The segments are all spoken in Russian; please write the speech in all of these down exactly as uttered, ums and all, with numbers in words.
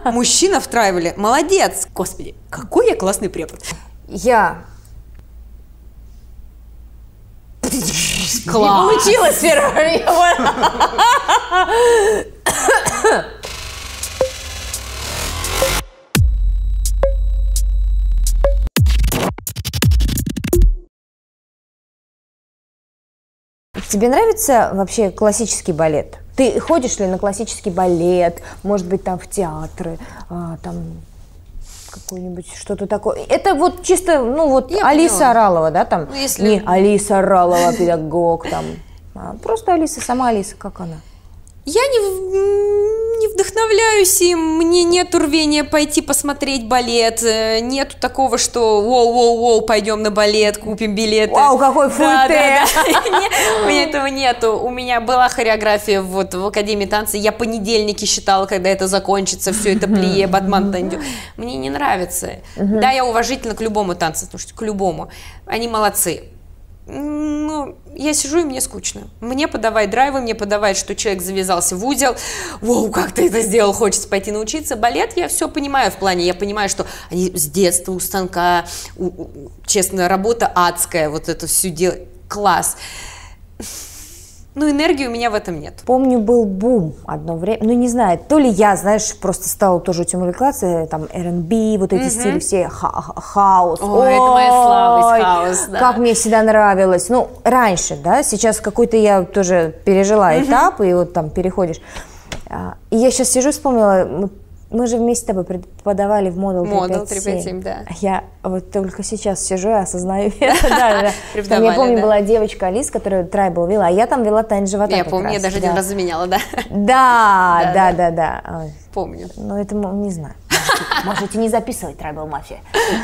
Мужчина в трайвеле. Молодец. Господи, какой я классный препод. Я. Класс. Не получилось первое. Тебе нравится вообще классический балет? Ты ходишь ли на классический балет, может быть, там в театры, а, там какой-нибудь что-то такое? Это вот чисто, ну вот Я Алиса поняла. Оралова, да, там? Ну, если... Не Алиса Оралова, педагог, там. А просто Алиса, сама Алиса, как она? Я не, не вдохновляюсь им, мне нет рвения пойти посмотреть балет, нету такого, что воу-воу-воу, пойдем на балет, купим билеты. Вау, какой футе! У меня этого нету. У меня была хореография вот в Академии танца, я понедельники считала, когда это закончится, все это плие, батман, тандю. Мне не нравится. Да, я уважительна к любому танцу, потому что к любому. Они молодцы. Ну, я сижу, и мне скучно. Мне подавай драйвы, мне подавай, что человек завязался в узел. Воу, как ты это сделал, хочется пойти научиться. Балет я все понимаю в плане, я понимаю, что они с детства у станка, у, у, честно, работа адская, вот это все делать. Класс. Но энергии у меня в этом нет. Помню, был бум одно время, ну не знаю, то ли я, знаешь, просто стала тоже этим увлекаться, там эр энд би, вот эти mm-hmm. стили все, ха- хаос. Ой, это моя слабость, хаос, да. Как мне всегда нравилось. Ну, раньше, да, сейчас какой-то я тоже пережила mm-hmm. этап, и вот там переходишь. И я сейчас сижу, вспомнила, мы же вместе с тобой преподавали в Модул три пять семь, да. Я вот только сейчас сижу и осознаю это. Я помню, была девочка Алис, которая трайбл вела, а я там вела танец живота. Я помню, я даже один раз заменяла, да. Да, да, да, да. Помню. Ну, это не знаю. Можете не записывать трайбл мафия.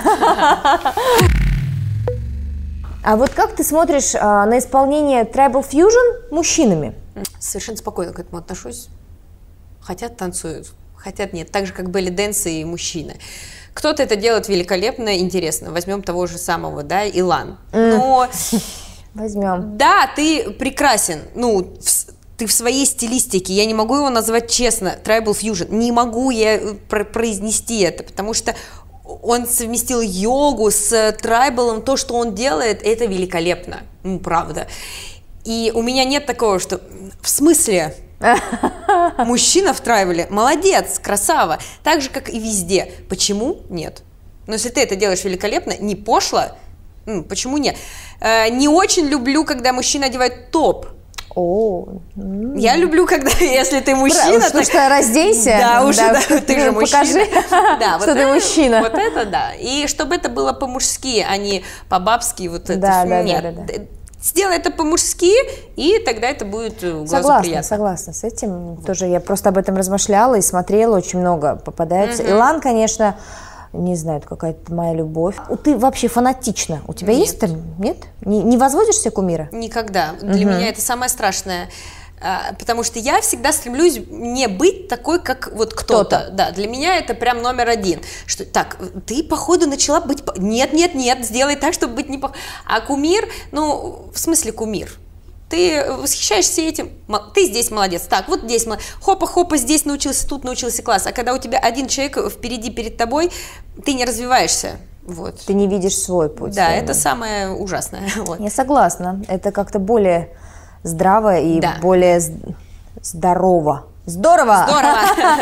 А вот как ты смотришь на исполнение трайбл фьюжн мужчинами? Совершенно спокойно к этому отношусь. Хотят — танцуют. Хотят — нет, так же, как белли-дэнсы и мужчины. Кто-то это делает великолепно, интересно. Возьмем того же самого, да, Илан. Но... Возьмем. Да, ты прекрасен, ну, в, ты в своей стилистике. Я не могу его назвать честно, Tribal Fusion. Не могу я про- произнести это, потому что он совместил йогу с трайбалом. То, что он делает, это великолепно. Ну, правда. И у меня нет такого, что... В смысле... Мужчина в трайвеле, молодец, красава, так же, как и везде. Почему нет? Но если ты это делаешь великолепно, не пошло, м, почему нет? Э, не очень люблю, когда мужчина одевает топ. О, я люблю, когда, если ты мужчина... Потому так... что разденься, да, уже, да, да, ты же мужчина. Покажи, да, что вот ты это, мужчина. Вот это да. И чтобы это было по-мужски, а не по-бабски. Вот это. Да, да, нет. да, да, да. Сделай это по-мужски, и тогда это будет глазу согласна, приятно. Согласна с этим. Вот. Тоже я просто об этом размышляла и смотрела, очень много попадается. Uh-huh. Илан, конечно, не знаю, это какая-то моя любовь. Ты вообще фанатична. У тебя нет. есть там? Нет? Не, не возводишься кумира? Никогда. Для uh-huh. меня это самое страшное. Потому что я всегда стремлюсь не быть такой, как вот кто-то. кто-то. Да, для меня это прям номер один. Что, так, ты, походу, начала быть... Нет, нет, нет, сделай так, чтобы быть не похож. А кумир, ну, в смысле кумир? Ты восхищаешься этим, ты здесь молодец, так, вот здесь молодец, хопа-хопа, здесь научился, тут научился, класс. А когда у тебя один человек впереди, перед тобой, ты не развиваешься. Вот. Ты не видишь свой путь. Да, это самое ужасное. Вот. Я согласна. Это как-то более... здраво и да. более здорово. Здорово! Здорово!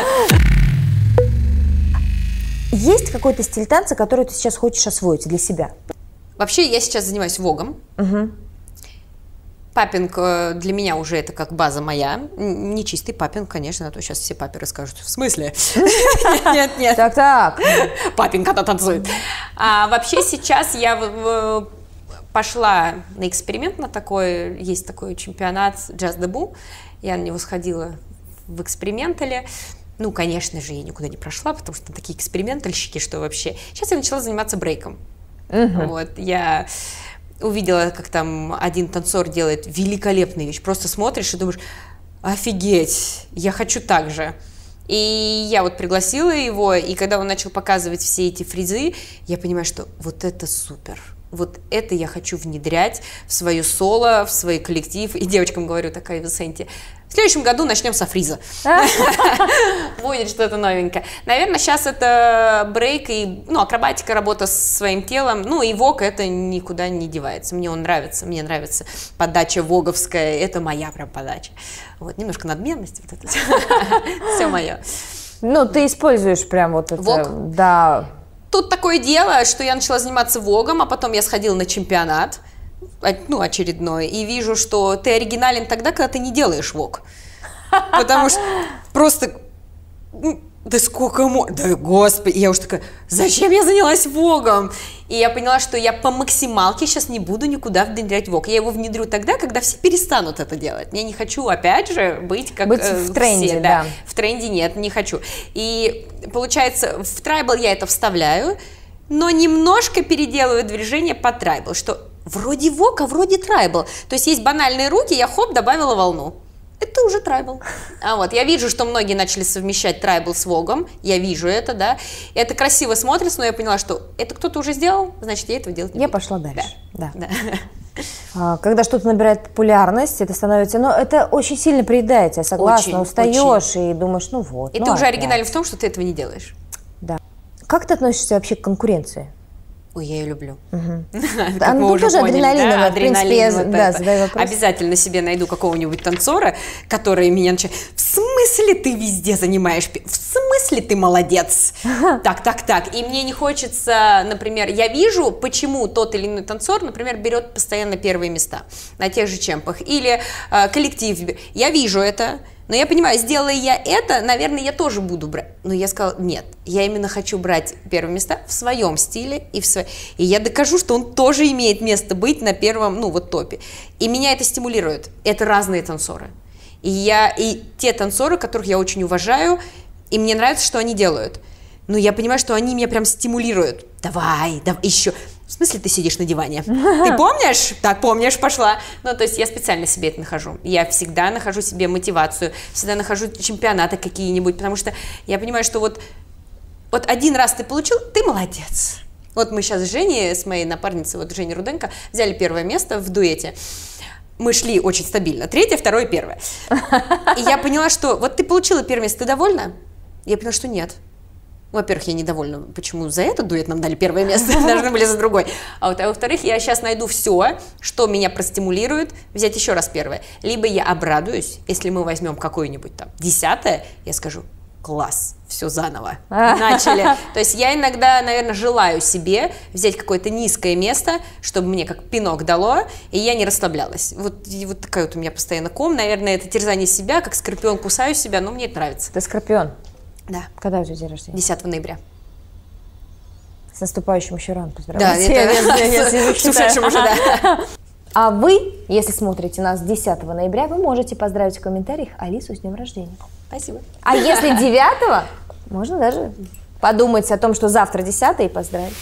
Есть какой-то стиль танца, который ты сейчас хочешь освоить для себя? Вообще, я сейчас занимаюсь вогом. Угу. Паппинг для меня уже это как база моя. Не чистый паппинг, конечно, а то сейчас все папперы скажут: в смысле? Нет, нет. Так, так. Паппинг, когда танцует. А вообще сейчас я пошла на эксперимент, на такой, есть такой чемпионат Jazz Debut, я на него сходила в экспериментале. Ну, конечно же, я никуда не прошла, потому что такие экспериментальщики, что вообще. Сейчас я начала заниматься брейком. Uh-huh. Вот, я увидела, как там один танцор делает великолепную вещь. Просто смотришь и думаешь: офигеть, я хочу так же. И я вот пригласила его, и когда он начал показывать все эти фризы, я понимаю, что вот это супер. Вот это я хочу внедрять в свое соло, в свой коллектив. И девочкам говорю, такая, Висенти, в следующем году начнем со фриза. Будет что-то новенькое. Наверное, сейчас это брейк и, ну, акробатика, работа с своим телом. Ну, и вог это никуда не девается. Мне он нравится, мне нравится подача воговская. Это моя прям подача. Вот, немножко надменности, вот это все мое. Ну, ты используешь прям вот это. Вог? Да. Тут такое дело, что я начала заниматься вогом, а потом я сходила на чемпионат, ну, очередной, и вижу, что ты оригинален тогда, когда ты не делаешь вог. Потому что просто... Да сколько можно? Да господи, я уж такая, зачем я занялась вогом? И я поняла, что я по максималке сейчас не буду никуда внедрять вог. Я его внедрю тогда, когда все перестанут это делать. Я не хочу, опять же, быть как быть э, в тренде, все. да. Да. В тренде нет, не хочу. И получается, в трайбл я это вставляю, но немножко переделываю движение по трайбл, что вроде вог, а вроде трайбл. То есть есть банальные руки, я хоп, добавила волну. Это уже трайбл. А вот, я вижу, что многие начали совмещать трайбл с вогом, я вижу это, да, и это красиво смотрится, но я поняла, что это кто-то уже сделал, значит, я этого делать не я буду. пошла дальше. Да. Да. Да. Когда что-то набирает популярность, это становится, ну, это очень сильно приедает, я согласна, Очень, устаешь очень. и думаешь, ну вот. И ну, ты уже опять. оригинален в том, что ты этого не делаешь. Да. Как ты относишься вообще к конкуренции? Ой, я ее люблю. Угу. Как Да, мы ну, уже тоже поняли, адреналиновая, да? в принципе, я, Адреналин, вот да, это. задаю вопрос. Обязательно себе найду какого-нибудь танцора, который меня начинает, в смысле ты везде занимаешь, в смысле ты молодец? Так, так, так. И мне не хочется, например, я вижу, почему тот или иной танцор, например, берет постоянно первые места на тех же чемпах, или э, коллектив, я вижу это. Но я понимаю, сделая я это, наверное, я тоже буду брать. Но я сказала, нет, я именно хочу брать первые места в своем стиле. И, в сво... и я докажу, что он тоже имеет место быть на первом, ну вот топе. И меня это стимулирует. Это разные танцоры. И, я... и те танцоры, которых я очень уважаю, и мне нравится, что они делают. Но я понимаю, что они меня прям стимулируют. Давай, давай, еще. В смысле ты сидишь на диване? Ты помнишь? Так, помнишь, пошла. Ну, то есть я специально себе это нахожу. Я всегда нахожу себе мотивацию, всегда нахожу чемпионаты какие-нибудь, потому что я понимаю, что вот, вот один раз ты получил, ты молодец. Вот мы сейчас с Женей, с моей напарницей, вот Женей Руденко, взяли первое место в дуэте. Мы шли очень стабильно. Третье, второе, первое. И я поняла, что вот ты получила первое место, ты довольна? Я поняла, что нет. Во-первых, я недовольна, почему за этот дуэт нам дали первое место, должны были за другой. А, вот, а во-вторых, я сейчас найду все, что меня простимулирует взять еще раз первое. Либо я обрадуюсь, если мы возьмем какое-нибудь там десятое, я скажу, класс, все заново, начали. То есть я иногда, наверное, желаю себе взять какое-то низкое место, чтобы мне как пинок дало, и я не расслаблялась. Вот, и вот такая вот у меня постоянно ком, наверное, это терзание себя, как скорпион кусаю себя, но мне это нравится. Ты скорпион? Да. Когда у тебя день рождения? десятого ноября. С наступающим еще рано поздравляю. Да, это с ушедшим уже, да. А вы, если смотрите нас десятого ноября, вы можете поздравить в комментариях Алису с днем рождения. Спасибо. А если девятого, можно даже подумать о том, что завтра десятое и поздравить.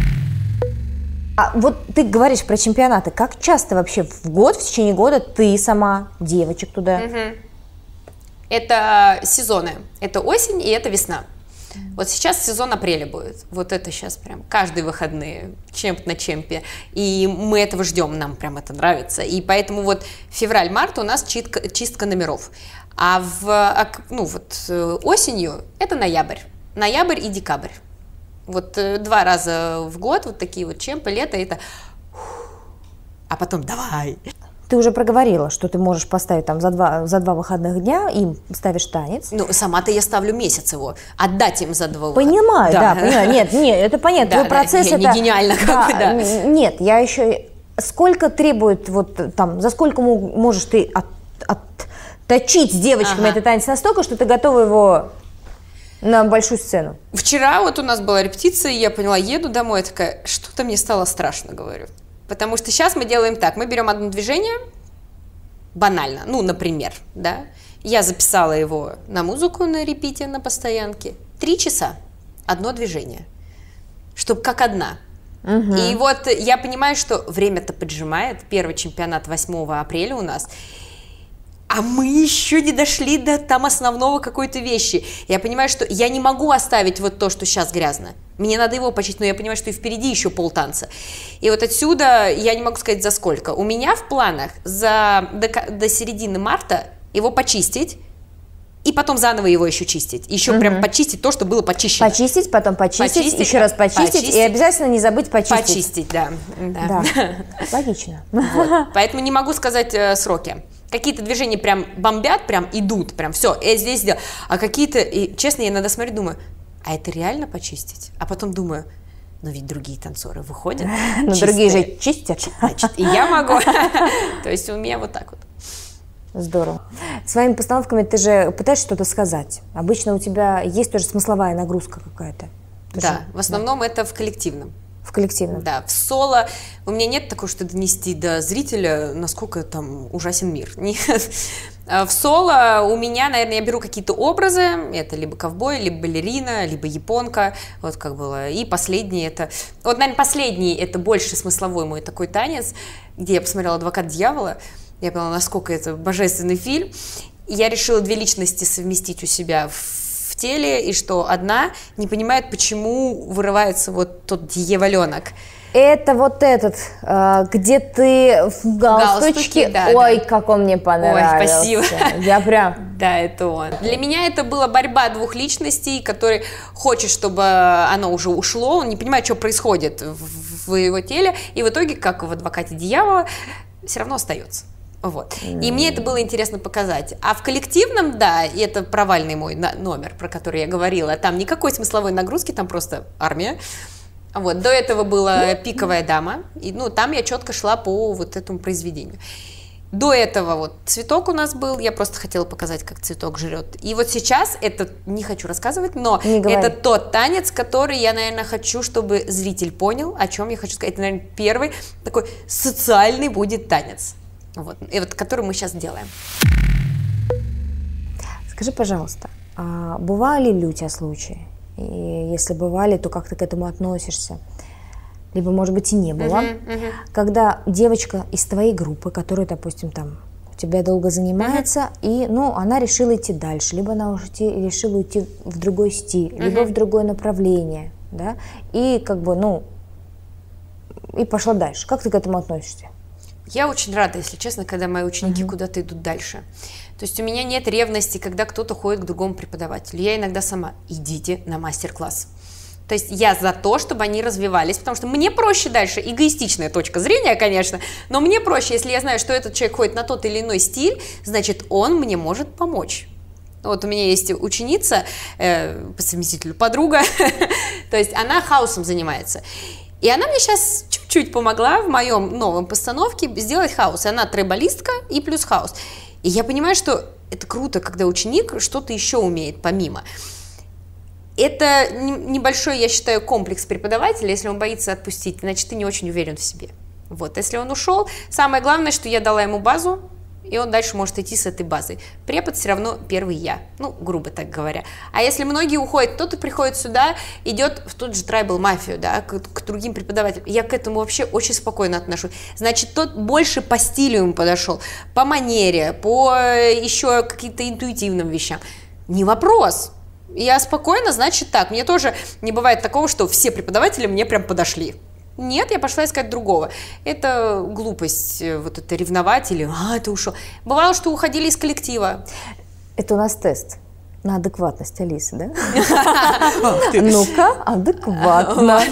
А вот ты говоришь про чемпионаты. Как часто вообще в год, в течение года ты сама девочек туда? Угу. Это сезоны. Это осень и это весна. Вот сейчас сезон апреля будет. Вот это сейчас прям каждые выходные, чемп на чемпе. И мы этого ждем, нам прям это нравится. И поэтому вот февраль-март у нас чистка, чистка номеров. А в, ну вот осенью это ноябрь. Ноябрь и декабрь. Вот два раза в год вот такие вот чемпы, лето это... А потом давай... Ты уже проговорила, что ты можешь поставить там за два, за два выходных дня, им ставишь танец. Ну, сама-то я ставлю месяц его, отдать им за два выходных. Понимаю, да, да понимаю. Нет, нет, это понятно, да, твой процесс да, это... не гениально, как да, бы, да. Нет, я еще... Сколько требует, вот там, за сколько можешь ты от, отточить с девочками ага. этот танец настолько, что ты готова его на большую сцену? Вчера вот у нас была репетиция, и я поняла, еду домой, я такая, что-то мне стало страшно, говорю. Потому что сейчас мы делаем так, мы берем одно движение, банально, ну, например, да, я записала его на музыку на репите, на постоянке, три часа, одно движение, чтобы как одна. Угу. И вот я понимаю, что время-то поджимает, первый чемпионат восьмого апреля у нас, а мы еще не дошли до там основного какой-то вещи. Я понимаю, что я не могу оставить вот то, что сейчас грязно. Мне надо его почистить, но я понимаю, что и впереди еще полтанца. И вот отсюда я не могу сказать, за сколько. У меня в планах за, до, до середины марта его почистить, и потом заново его еще чистить. Еще угу. прям почистить то, что было почищено. Почистить, потом почистить, почистить еще раз почистить, почистить, и обязательно не забыть почистить. Почистить, да. да. да. Логично. Вот. Поэтому не могу сказать э, сроки. Какие-то движения прям бомбят, прям идут, прям все, я здесь сделал. А какие-то, и, честно, я иногда смотрю, думаю, а это реально почистить? А потом думаю, но ведь другие танцоры выходят. Но другие же чистят. Значит, и я могу. То есть у меня вот так вот. Здорово. Своими постановками ты же пытаешься что-то сказать. Обычно у тебя есть тоже смысловая нагрузка какая-то. Да, же, в основном да. это в коллективном. В коллективном. Да, в соло у меня нет такого, что донести до зрителя, насколько там ужасен мир. Нет. В соло у меня, наверное, я беру какие-то образы, это либо ковбой, либо балерина, либо японка, вот как было. И последний это, вот, наверное, последний это больше смысловой мой такой танец, где я посмотрела «Адвокат дьявола», я поняла, насколько это божественный фильм. И я решила две личности совместить у себя в, в теле, и что одна не понимает, почему вырывается вот тот дьяволенок. Это вот этот, где ты в галстучке. Да, Ой, да. как он мне понравился. Ой, спасибо. Я прям... Да, это он. Для меня это была борьба двух личностей, который хочет, чтобы оно уже ушло, он не понимает, что происходит в его теле, и в итоге, как в «Адвокате дьявола», все равно остается. Вот. Mm. И мне это было интересно показать. А в коллективном, да, и это провальный мой номер, про который я говорила, там никакой смысловой нагрузки, там просто армия. Вот. До этого была «Пиковая дама», и ну, там я четко шла по вот этому произведению. До этого вот цветок у нас был, я просто хотела показать, как цветок жрет. И вот сейчас, это не хочу рассказывать, но это тот танец, который я, наверное, хочу, чтобы зритель понял, о чем я хочу сказать. Это, наверное, первый такой социальный будет танец, вот, и вот, который мы сейчас делаем. Скажи, пожалуйста, а бывали ли у тебя случаи? И если бывали, то как ты к этому относишься? Либо, может быть, и не было. Uh-huh, uh-huh. Когда девочка из твоей группы, которая, допустим, там у тебя долго занимается, uh-huh. и, ну, она решила идти дальше, либо она уже решила уйти в другой стиль, uh-huh. либо в другое направление, да, и как бы, ну, и пошла дальше. Как ты к этому относишься? Я очень рада, если честно, когда мои ученики uh-huh. куда-то идут дальше. То есть у меня нет ревности, когда кто-то ходит к другому преподавателю. Я иногда сама: идите на мастер-класс. То есть я за то, чтобы они развивались, потому что мне проще дальше, эгоистичная точка зрения, конечно, но мне проще, если я знаю, что этот человек ходит на тот или иной стиль, значит, он мне может помочь. Вот у меня есть ученица, э, по совместителю подруга, то есть она хаосом занимается. И она мне сейчас чуть-чуть помогла в моем новом постановке сделать хаос. И она трибалистка и плюс хаос. И я понимаю, что это круто, когда ученик что-то еще умеет помимо. Это небольшой, я считаю, комплекс преподавателя. Если он боится отпустить, значит, ты не очень уверен в себе. Вот, если он ушел, самое главное, что я дала ему базу, и он дальше может идти с этой базой. Препод все равно первый я, ну, грубо так говоря. А если многие уходят, кто-то приходит сюда, идет в тот же трайбл-мафию, да, к, к другим преподавателям. Я к этому вообще очень спокойно отношусь. Значит, тот больше по стилю ему подошел, по манере, по еще каким-то интуитивным вещам. Не вопрос. Я спокойно, значит так. Мне тоже не бывает такого, что все преподаватели мне прям подошли. Нет, я пошла искать другого. Это глупость, вот это ревновать или «а, ты ушел». Бывало, что уходили из коллектива. Это у нас тест на адекватность Алисы, да? Ну-ка, адекватно.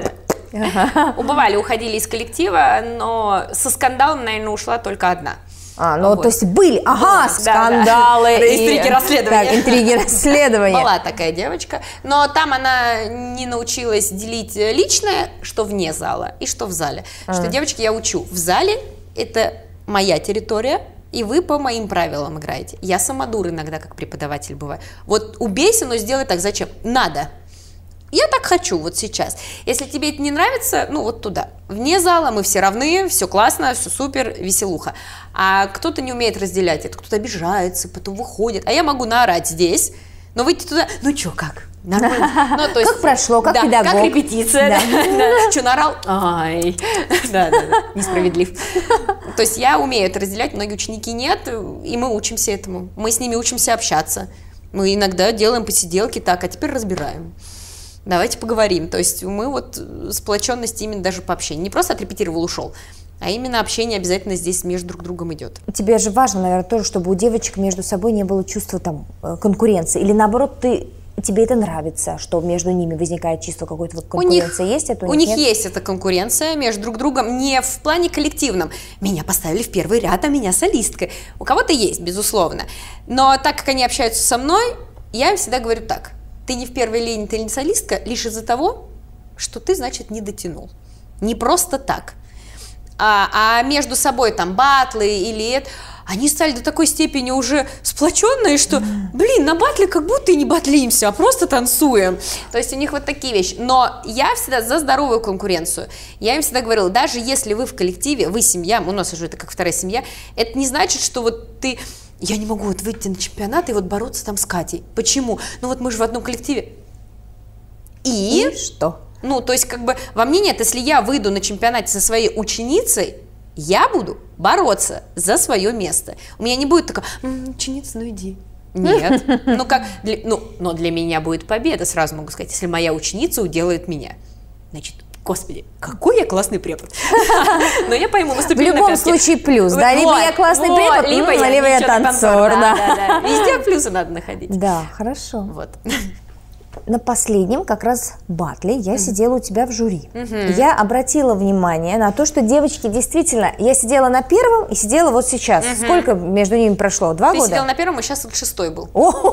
Бывали, уходили из коллектива, но со скандалом, наверное, ушла только одна. А, ну вот. То есть были, ага, вот, скандалы. Да, да. И интриги расследования. Так, интриги расследования. Была такая девочка, но там она не научилась делить личное, что вне зала, и что в зале. А. Что, девочки, я учу, в зале это моя территория, и вы по моим правилам играете. Я самодур иногда, как преподаватель бываю. Вот убейся, но сделай так, зачем? Надо. Я так хочу вот сейчас. Если тебе это не нравится, ну вот туда. Вне зала мы все равны, все классно, все супер, веселуха. А кто-то не умеет разделять это, кто-то обижается, потом выходит. А я могу наорать здесь, но выйти туда, ну чё, как? Нормально. Ну, то есть, как прошло, как да, педагог. Как репетиция. Да. Да. Что, наорал? Ай. Да, да, да, несправедлив. То есть я умею это разделять, многие ученики нет, и мы учимся этому. Мы с ними учимся общаться. Мы иногда делаем посиделки так, а теперь разбираем. Давайте поговорим. То есть мы вот сплоченность именно даже по общению. Не просто отрепетировал, ушел, а именно общение обязательно здесь между друг другом идет. Тебе же важно, наверное, тоже, чтобы у девочек между собой не было чувства там конкуренции. Или наоборот, ты, тебе это нравится, что между ними возникает чувство какой-то вот конкуренции? У них, есть это? У, у них, них есть эта конкуренция между друг другом, не в плане коллективном. Меня поставили в первый ряд, а меня солистка. У кого-то есть, безусловно. Но так как они общаются со мной, я им всегда говорю так. Ты не в первой линии, ты не солистка, лишь из-за того, что ты, значит, не дотянул. Не просто так. А, а между собой там батлы или это, они стали до такой степени уже сплоченные, что, блин, на батле как будто и не батлимся, а просто танцуем. То есть у них вот такие вещи. Но я всегда за здоровую конкуренцию. Я им всегда говорила, даже если вы в коллективе, вы семья, у нас уже это как вторая семья, это не значит, что вот ты... Я не могу вот выйти на чемпионат и вот бороться там с Катей. Почему? Ну вот мы же в одном коллективе. И... И что? Ну, то есть, как бы, во мне нет, если я выйду на чемпионате со своей ученицей, я буду бороться за свое место. У меня не будет такого, м-м, ученица, ну иди. Нет. Ну, как, для, ну, но для меня будет победа, сразу могу сказать, если моя ученица уделает меня. Значит, господи, какой я классный препод. Но я пойму, наступили на В любом случае плюс, да, либо я классный препод, либо я танцор. Везде плюсы надо находить. Да, хорошо. Вот. На последнем как раз батле я mm-hmm. сидела у тебя в жюри. Mm-hmm. Я обратила внимание на то, что девочки действительно... Я сидела на первом и сидела вот сейчас. Mm-hmm. Сколько между ними прошло? Два Ты года? Ты сидела на первом, и сейчас вот шестой был.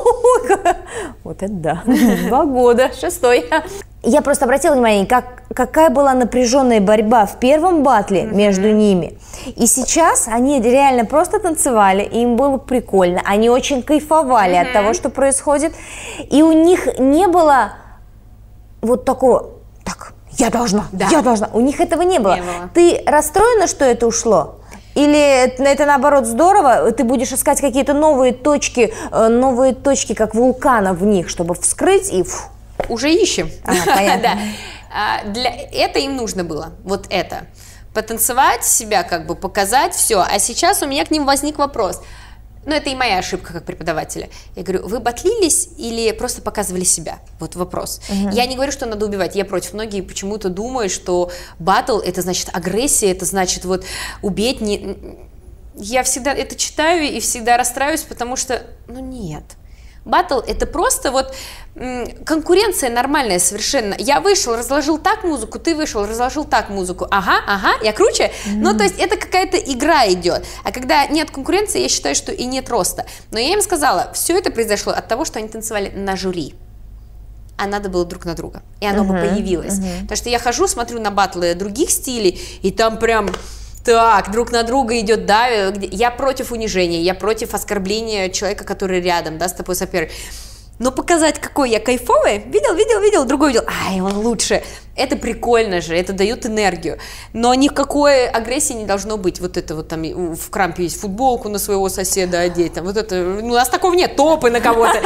Вот это да. Два года, шестой. Я просто обратила внимание, как, какая была напряженная борьба в первом батле mm-hmm. между ними. И сейчас они реально просто танцевали, и им было прикольно. Они очень кайфовали mm-hmm. от того, что происходит. И у них не было вот такого, так, я должна, да. я должна. У них этого не было. не было. Ты расстроена, что это ушло? Или это наоборот здорово, ты будешь искать какие-то новые точки, новые точки, как вулкана в них, чтобы вскрыть и... Фу. Уже ищем. Ага, понятно. Да. А, для... Это им нужно было, вот это. Потанцевать себя, как бы показать, все. А сейчас у меня к ним возник вопрос. Ну, это и моя ошибка как преподавателя. Я говорю, вы батлились или просто показывали себя? Вот вопрос. Угу. Я не говорю, что надо убивать, я против. Многие почему-то думают, что батл – это значит агрессия, это значит вот убить. Не... Я всегда это читаю и всегда расстраиваюсь, потому что, ну, нет. Баттл – это просто вот конкуренция нормальная совершенно. Я вышел, разложил так музыку, ты вышел, разложил так музыку. Ага, ага, я круче. Mm-hmm. Ну, то есть это какая-то игра идет. А когда нет конкуренции, я считаю, что и нет роста. Но я им сказала, все это произошло от того, что они танцевали на жюри. А надо было друг на друга. И оно uh-huh, бы появилось. Uh-huh. Потому что я хожу, смотрю на баттлы других стилей, и там прям... Так, друг на друга идет, да, я против унижения, я против оскорбления человека, который рядом, да, с тобой соперник. Но показать, какой я кайфовый, видел, видел, видел, другой видел, ай, он лучше. Это прикольно же, это дает энергию. Но никакой агрессии не должно быть. Вот это вот там в крампе есть футболку на своего соседа одеть, там вот это, ну, у нас такого нет, топы на кого-то.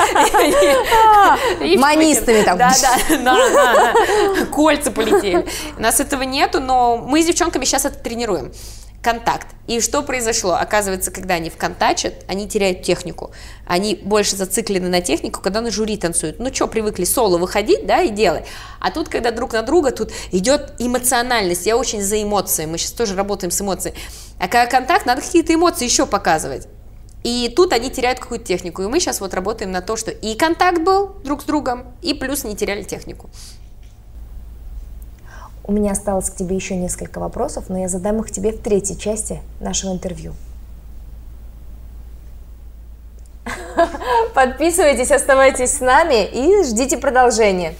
Манистами там. Да, да, кольца полетели. У нас этого нету, но мы с девчонками сейчас это тренируем. Контакт. И что произошло? Оказывается, когда они вконтачат, они теряют технику. Они больше зациклены на технику, когда на жюри танцуют. Ну что, привыкли соло выходить, да, и делать. А тут, когда друг на друга, тут идет эмоциональность. Я очень за эмоции. Мы сейчас тоже работаем с эмоциями. А когда контакт, надо какие-то эмоции еще показывать. И тут они теряют какую-то технику. И мы сейчас вот работаем на то, что и контакт был друг с другом, и плюс не теряли технику. У меня осталось к тебе еще несколько вопросов, но я задам их тебе в третьей части нашего интервью. Подписывайтесь, оставайтесь с нами и ждите продолжения.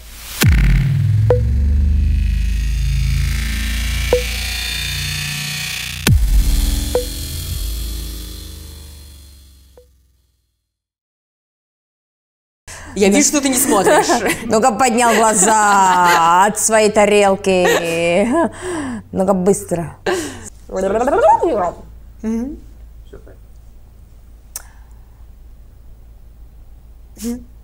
Я вижу, что ты не смотришь. Ну-ка, поднял глаза от своей тарелки. Ну-ка, быстро.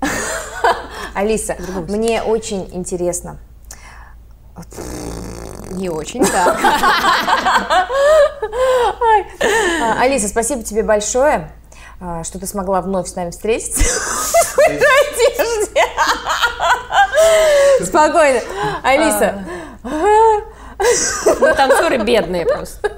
Алиса, мне очень интересно. Не очень, да. Алиса, спасибо тебе большое, что ты смогла вновь с нами встретиться. Спокойно. Алиса. Мы танцоры бедные просто.